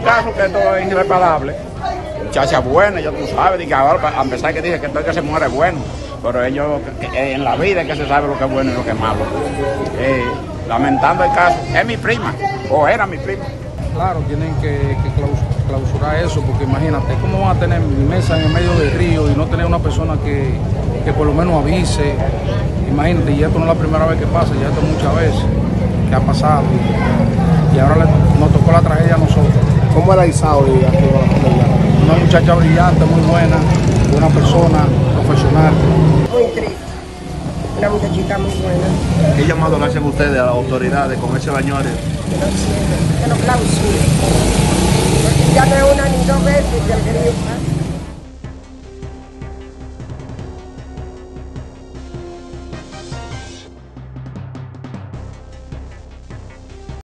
caso que esto es irreparable. Muchacha buena, ya tú sabes, y que ahora, a pesar que dije que todo el que se muere es bueno, pero ellos en la vida es que se sabe lo que es bueno y lo que es malo. Lamentando el caso, es mi prima, o era mi prima. Claro, tienen que clausurar eso, porque imagínate, ¿cómo van a tener mesa en el medio del río y no tener una persona que por lo menos avise? Imagínate, y esto no es la primera vez que pasa, ya esto muchas veces que ha pasado, y ahora nos tocó la tragedia a nosotros. ¿Cómo era Isauri aquí? Una muchacha brillante, muy buena, una persona profesional. Muy triste, una muchachita muy buena. ¿Qué llamado le hacen ustedes a las autoridades con ese bañores? Que lo clausuren. Ya no es una ni dos veces que el río pasa.